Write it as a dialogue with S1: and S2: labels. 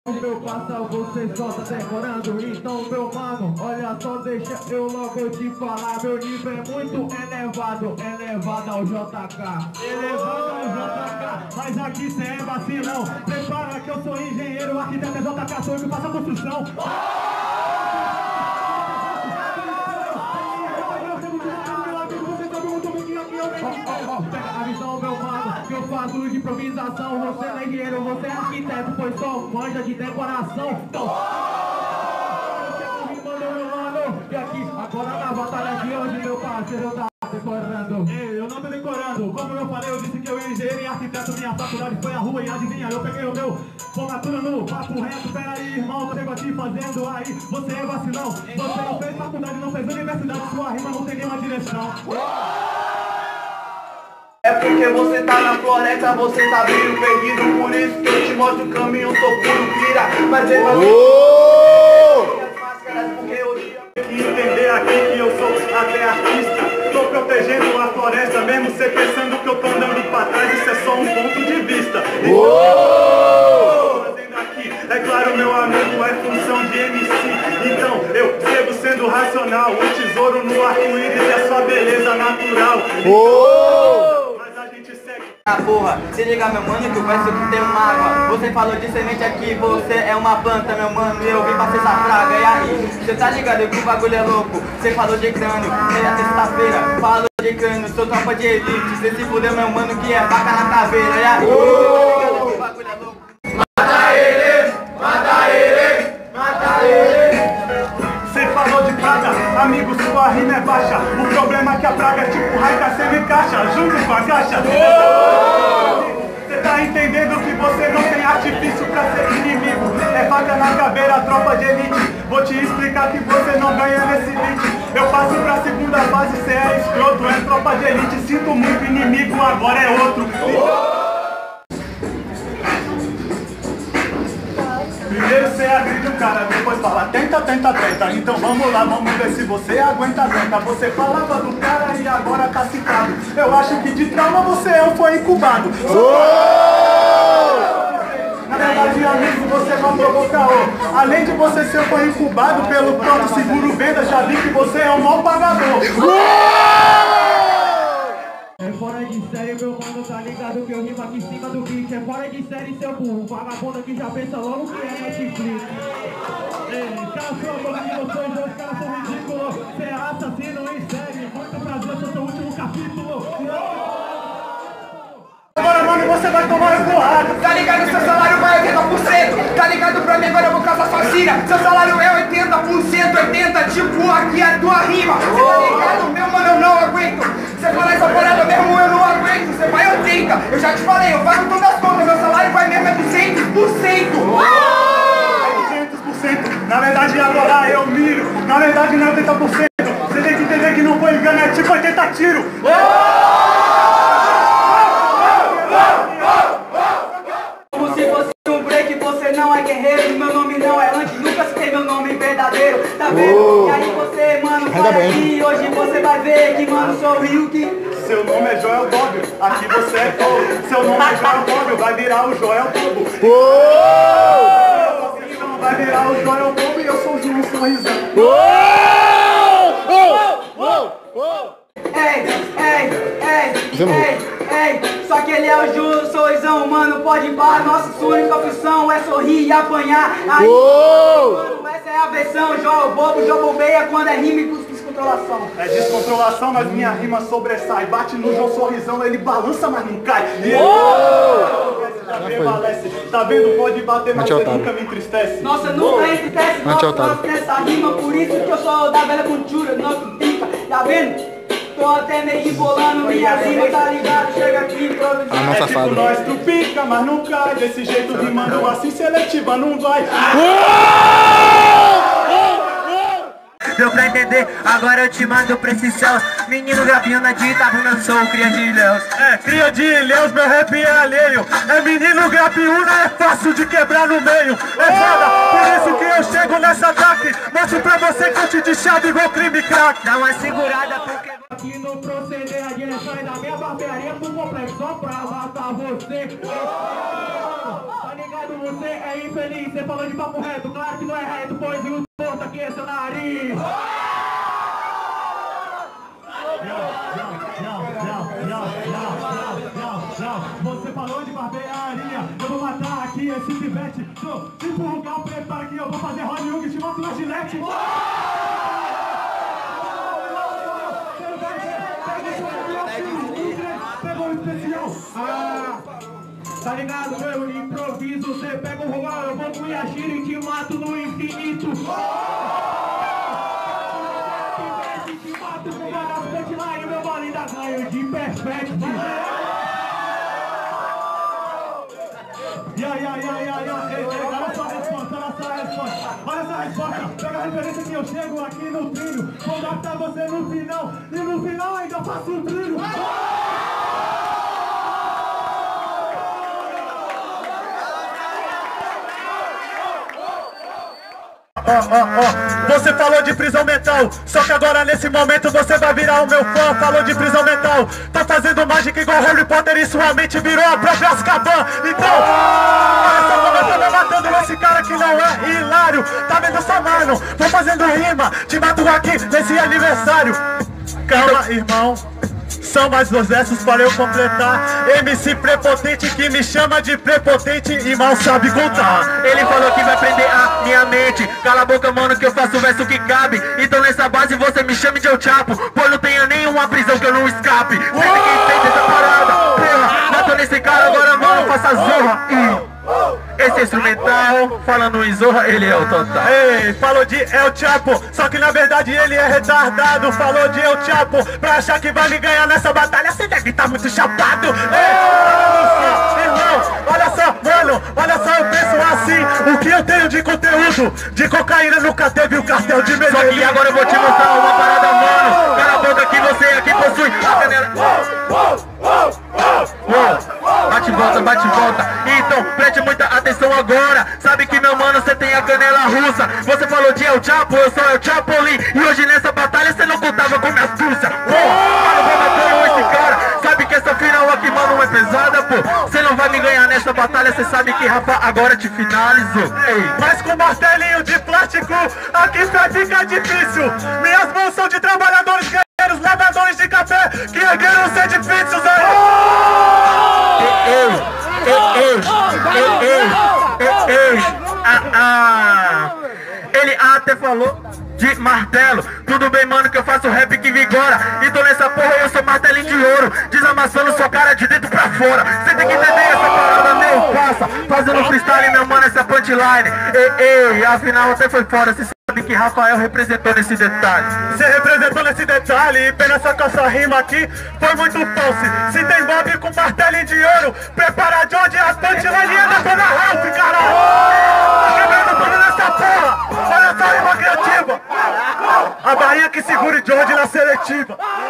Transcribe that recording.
S1: Meu passa, você só tá decorando. Então, meu mano, olha só, deixa eu logo te falar. Meu nível é muito elevado, elevado ao JK. Elevado ao JK, mas aqui cê é vacilão. Prepara que eu sou engenheiro, arquiteto é JK, sou eu que faço a construção. Pega a visão, meu mano, que eu faço de improvisação. Você não é engenheiro, você é arquiteto, pois só manja de decoração. Então, e aqui, agora na batalha de hoje, meu parceiro tá decorando. Ei, eu não tô decorando, como eu falei, eu disse que eu ia engenheiro e arquiteto. Minha faculdade foi a rua e adivinha, eu peguei o meu formatura no papo reto. Pera aí, irmão, tô aqui fazendo aí, você é vacilão. Você não fez faculdade, não fez universidade, sua rima não tem nenhuma direção.
S2: É porque você tá na floresta, você tá meio perdido. Por isso que eu te mostro o caminho, sou puro pira. Mas ele vai as máscaras porque eu tenho que entender aqui que eu sou até artista. Tô protegendo a floresta, mesmo você pensando que eu tô andando pra trás. Isso é só um ponto de vista. Fazendo aqui, é claro, meu amigo, é função de MC. Então eu sigo sendo racional. O tesouro no arco-íris é só beleza natural.
S3: Ah, porra, se liga, meu mano, que o verso que tem uma água. Você falou de semente aqui, você é uma planta, meu mano, e eu vim pra ser essa praga. E aí, você tá ligado que o bagulho é louco? Você falou de crânio, meia sexta-feira, falou de crânio, sou tropa de elite. Você se fudeu, meu mano, que é faca na caveira. E aí, você tá ligado que o bagulho é louco?
S2: Mata ele, mata ele, mata ele. Você falou de praga, amigo, sua rima é baixa. O problema é que a praga é tipo raica sem encaixa, junto com a caixa. Você tá entendendo que você não tem artifício pra ser inimigo. É faca na caveira, tropa de elite. Vou te explicar que você não ganha nesse beat. Eu passo pra segunda fase, cê é escroto. É tropa de elite, sinto muito inimigo, agora é outro. Primeiro você agride o cara, depois fala tenta, tenta, tenta. Então vamos lá, vamos ver se você aguenta, aguenta. Você falava do cara e agora tá citado. Eu acho que de trauma você foi incubado. Na verdade, amigo, você não provou caô. Além de você ser foi incubado pelo próprio seguro venda, já vi que você é um mau pagador.
S1: É fora de série, meu mano, tá ligado que eu rimo aqui em cima do beat. É fora de série, seu burro, vagabundo que já pensa logo que é Netflix. Cala sua boca de vocês, dois caras são ridículos. Você é assassino em série, muito prazer, eu sou seu último capítulo.
S2: Agora, mano, você vai tomar porrada.
S4: Tá ligado, seu salário vai 80%. Tá ligado pra mim, agora eu vou caçar sua cira. Seu salário é 80%, 80, tipo aqui a tua rima. Cê tá ligado, meu mano, eu não aguento. Você fala essa parada mesmo, eu não aguento. Você vai 80, eu já te falei, eu pago todas as contas. Meu salário vai mesmo é 200%.
S2: 200%. Na verdade, agora eu miro. Na verdade, não é 80%. Você tem que entender que não foi engano, é tipo 80 tiros.
S4: Como se fosse um break, você não é guerreiro. Meu nome não é Andy, nunca citei meu nome verdadeiro. Tá vendo? E aí você, mano, vai aqui. Hoje você vai ver que, mano, sou o Ryuki.
S2: Seu nome é Joel Bob, aqui você é Bob. Seu nome é Joel Bob, vai virar o Joel Bobo. Vai virar o Joel Bobo e eu sou o João Sorrisão.
S4: Ei, só que ele é o Júlio Sorrisão, mano, pode ir para. Nossa única opção é sorrir e apanhar. Aí, mano, essa é a versão, Joel Bobo, João Bobeia quando é rima e descontrolação.
S2: É descontrolação, mas minha rima sobressai. Bate no João Sorrisão, ele balança, mas não cai. Já prevalece. Tá vendo? Pode bater, mas você nunca me entristece.
S4: Nossa, nunca entristece, nossa, nessa rima. Por isso que eu sou da velha cultura, não pica. Tá vendo? Tô até meio embolando minha rima, tá ligado? Chega aqui improvisando.
S2: É tipo nós, tu pica, mas não cai. Desse jeito rimando assim, seletiva não vai.
S3: Deu pra entender, agora eu te mando pra esse céu. Menino grapinho na Itabuna, eu sou o cria de Ilhéus.
S2: É, cria de Ilhéus, meu rap é alheio. É menino grapiúna, é fácil de quebrar no meio. É foda, por isso que eu chego nessa ataque. Mostro pra você que eu te de chave igual crime crack.
S3: Dá uma segurada porque...
S1: Aqui no proceder, a direção é da minha barbearia pro complexo, só pra matar você. Tá ligado? você é infeliz, você falou de papo reto, claro que não é reto, pois o torto aqui é seu nariz. Você falou de barbearia, eu vou matar aqui esse pivete. Tipo um lugar prepara que eu vou fazer Rony Hugo e te mato na gilete. Pegou o especial. Tá ligado, meu improviso. Você pega o Rogal, eu vou com Yashiro e te mato no infinito. Te mato com uma das punchline, meu bola ainda ganho de perfect. Olha só a resposta. Olha essa resposta. Pega a referência que eu chego aqui no trilho. Vou matar você no final. E no final ainda faço um trilho.
S2: Você falou de prisão mental, só que agora nesse momento você vai virar o meu fã. Falou de prisão mental, tá fazendo mágica igual Harry Potter e sua mente virou a própria Azkaban. Então, olha só como eu tô me matando esse cara que não é hilário. Tá vendo só, mano? Vou fazendo rima, te mato aqui nesse aniversário. Calma, irmão. São mais 2 versos para eu completar. MC prepotente que me chama de prepotente e mal sabe contar.
S5: Ele falou que vai prender a minha mente. Cala a boca, mano, que eu faço o verso que cabe. Então nessa base você me chame de El Chapo, pois não tenha nenhuma prisão que eu não escape. Sempre quem fez essa parada, porra, matou nesse cara, agora, mano, faça zorra. Esse instrumental, falando em zorra, ele é o total.
S2: Ei, falou de El Chapo, só que na verdade ele é retardado. Falou de El Chapo, pra achar que vai me ganhar nessa batalha, você deve estar muito chapado. Ei, irmão, olha só, mano, olha só, eu penso assim. O que eu tenho de conteúdo, de cocaína nunca teve o cartel de Medellín.
S5: Só que agora eu vou te mostrar uma parada, mano. Cala a boca que você aqui possui a canela. Bate e volta. Então, preste muita atenção agora. Sabe que, meu mano, você tem a canela russa. Você falou de El Chapo, eu sou El Chapolin. E hoje nessa batalha você não contava com minha astúcia. Mano, vou matar esse cara. Sabe que essa final aqui, mano, é pesada, pô. Você não vai me ganhar nessa batalha. Você sabe que Rafa agora te finalizou. Ei.
S2: Mas com martelinho de plástico, aqui vai ficar difícil. Minhas mãos são de trabalhadores guerreiros, lavadores de café, que ergueram os edifícios aí.
S5: Ele até falou de martelo. Tudo bem, mano, que eu faço rap que vigora. Então nessa porra eu sou martelinho de ouro, desamassando sua cara de dentro pra fora. Você tem que entender essa parada, meu, passa. Fazendo freestyle, meu mano, essa punchline. Afinal até foi fora. Você sabe que Rafael representou nesse detalhe.
S2: Você representou nesse detalhe. E pena essa calça rima aqui foi muito falsa. Se tem Bob com martelinho de ouro, prepara de onde a punchline é da Dona Ralph, caralho. Tá quebrando tudo nessa porra. Olha só a rima criativa. A barrinha que segura o George na seletiva.